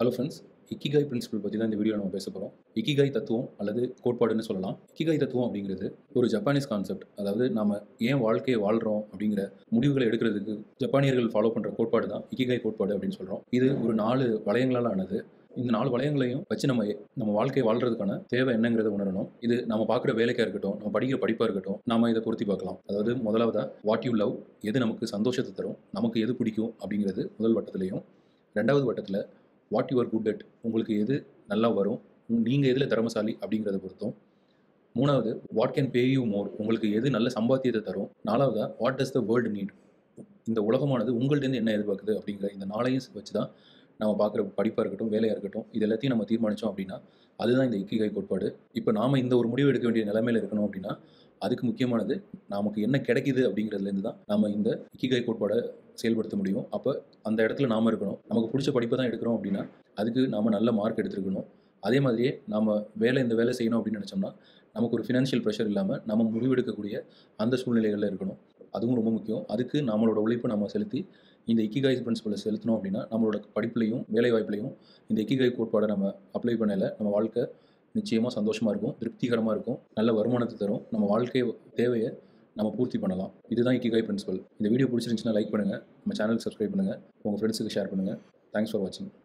Hello friends, ikigai principal பற்றி தான் இந்த வீடியோ நம்ம பேச போகிறோம். இக்கிகாய் தத்துவம் அல்லது கோட்பாடுன்னு சொல்லலாம். இக்கிகாய் தத்துவம் அப்படிங்கிறது ஒரு ஜப்பானீஸ் கான்செப்ட். அதாவது நாம ஏன் வாழ்க்கையை வாழ்கிறோம் அப்படிங்கிற முடிவுகளை எடுக்கிறதுக்கு ஜப்பானியர்கள் ஃபாலோ பண்ணுற கோட்பாடு தான் இக்கிகாய் கோட்பாடு அப்படின்னு சொல்கிறோம். இது ஒரு 4 வளையங்களால் ஆனது. இந்த 4 வளையங்களையும் வச்சு நம்ம வாழ்க்கை வாழ்றதுக்கான தேவை என்னங்கிறத உணரணும். இது நம்ம பார்க்குற வேலைக்காக இருக்கட்டும், நம்ம படிக்கிற படிப்பாக இருக்கட்டும், நாம இதை பொருத்தி பார்க்கலாம். அதாவது முதலாவதா வாட் யூ லவ், எது நமக்கு சந்தோஷத்தை தரும், நமக்கு எது பிடிக்கும் அப்படிங்கிறது முதல் வட்டத்திலையும், 2வது வட்டத்தில் what you are good at, உங்களுக்கு எது நல்லா வரும், நீங்கள் எதில் திறமசாலி அப்படிங்கிறத பொறுத்தும், 3வது what can pay you more, உங்களுக்கு எது நல்ல சம்பாத்தியத்தை தரும், 4வதா what does the world need, இந்த உலகமானது உங்கள்கிட்ட என்ன எதிர்பார்க்குது அப்படிங்கிற இந்த 4ஐயும் வச்சு தான் நம்ம பார்க்குற படிப்பாக இருக்கட்டும், வேலையாக இருக்கட்டும், இது எல்லாத்தையும் நம்ம தீர்மானித்தோம் அப்படின்னா அதுதான் இந்த இக்கிகாய் கோட்பாடு. இப்போ நாம் இந்த ஒரு முடிவு எடுக்க வேண்டிய நிலைமையில் இருக்கணும் அப்படின்னா அதுக்கு முக்கியமானது நமக்கு என்ன கிடைக்குது அப்படிங்கிறதுலேருந்து தான் நம்ம இந்த இக்கிகாய் கோட்பாடை செயல்படுத்த முடியும். அப்போ அந்த இடத்துல நாம் இருக்கணும். நமக்கு பிடிச்ச படிப்பை தான் எடுக்கிறோம் அப்படின்னா அதுக்கு நாம் நல்ல மார்க் எடுத்துருக்கணும். அதே மாதிரியே நம்ம இந்த வேலை செய்யணும் அப்படின்னு நினச்சோம்னா நமக்கு ஒரு ஃபினான்ஷியல் ப்ரெஷர் இல்லாமல் நம்ம முடிவெடுக்கக்கூடிய அந்த சூழ்நிலைகளில் இருக்கணும். அதுவும் ரொம்ப முக்கியம். அதுக்கு நம்மளோட உழைப்பை நம்ம செலுத்தி இந்த இக்கிகாய் பிரின்சிபலை செலுத்தினோம் அப்படின்னா நம்மளோட படிப்புலையும் வேலை வாய்ப்புலையும் இந்த இக்கிகாய் கோட்பாடை நம்ம அப்ளை பண்ணல நம்ம வாழ்க்கை நிச்சயமாக சந்தோஷமாக இருக்கும், திருப்திகரமாக இருக்கும், நல்ல வருமானத்தை தரும், நம்ம வாழ்க்கை தேவையை நம்ம பூர்த்தி பண்ணலாம். இதுதான் இக்கிகாய் பிரின்சிபல். இந்த வீடியோ பிடிச்சிருந்துச்சுன்னா லைக் பண்ணுங்கள், நம்ம சேனலுக்கு சப்ஸ்கிரைப் பண்ணுங்கள், உங்கள் ஃப்ரெண்ட்ஸுக்கு ஷேர் பண்ணுங்கள். தேங்க்ஸ் ஃபார் வாட்சிங்.